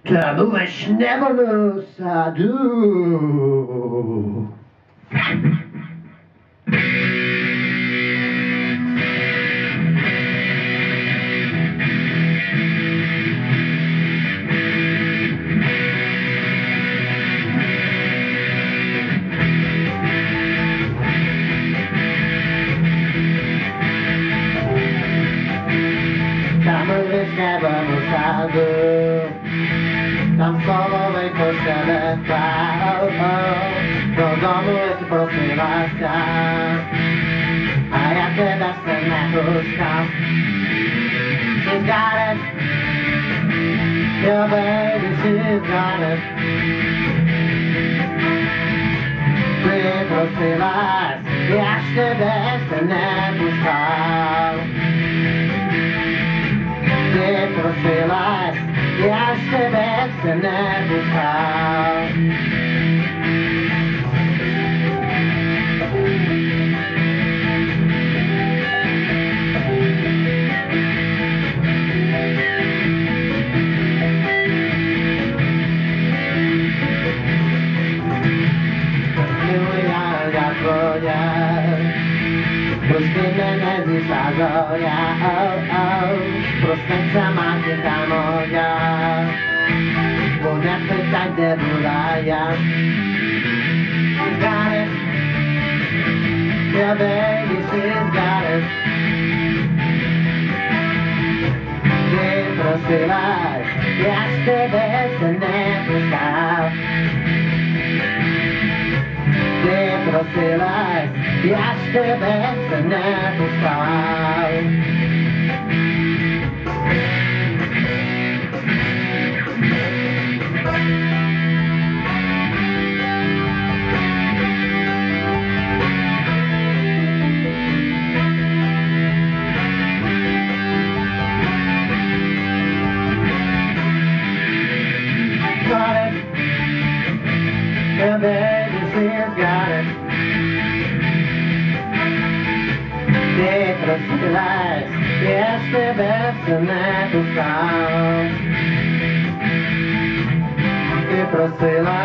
Tam leśnemu sadu. Tam leśnemu sadu. Tam solovej košele do domu je ti prosila sa a ja teda se nepúšťam. She's got it, your baby, she's got it. Prosila ja z tebe se nepúšťam. Prosila ja z tebe se nepúšťam. Miluja tvoja, proste me nezvyšazoja, proste sa máte tá moja, bo nepýtaj, kde bola ja. She's got it, yeah baby, she's got it. Ty prosilaš, ja z tebe se nepúšťam. Ty prosilaš, ja z tebe se nepúšťam. Got it, yeah baby, she's got it. Ty prosilaš, ja z tebe se nepúšťam. Ty prosilaš,